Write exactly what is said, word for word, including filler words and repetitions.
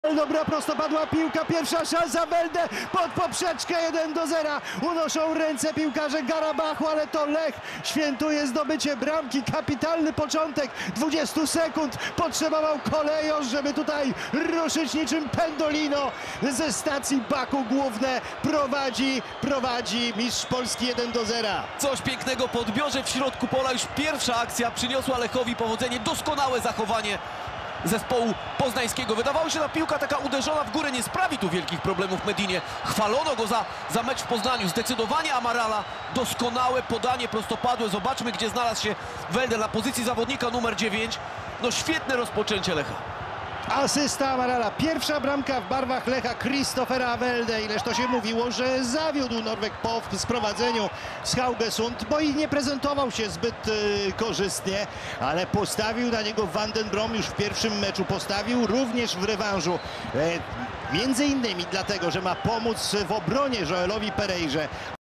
Dobra, prostopadła piłka, pierwsza szansa, Welde pod poprzeczkę, jeden do zera. Unoszą ręce piłkarze Garabachu, ale to Lech świętuje zdobycie bramki. Kapitalny początek, dwadzieścia sekund potrzebował kolejorz, żeby tutaj ruszyć niczym pendolino ze stacji Baku Główne. Prowadzi, prowadzi mistrz Polski jeden do zera. Coś pięknego po odbiorze w środku pola. Już pierwsza akcja przyniosła Lechowi powodzenie. Doskonałe zachowanie zespołu poznańskiego. Wydawało się, że ta piłka taka uderzona w górę nie sprawi tu wielkich problemów Medinie. Chwalono go za, za mecz w Poznaniu. Zdecydowanie Amarala. Doskonałe podanie prostopadłe. Zobaczmy, gdzie znalazł się Welde na pozycji zawodnika numer dziewięć. No świetne rozpoczęcie Lecha. Asysta Amarala. Pierwsza bramka w barwach Lecha Christophera Welde. Ileż to się mówiło, że zawiódł Norweg po sprowadzeniu z Haugesund, bo i nie prezentował się zbyt y, korzystnie, ale postawił na niego Van den Brom już w pierwszym meczu. Postawił również w rewanżu. E, między innymi dlatego, że ma pomóc w obronie Joelowi Pereirze.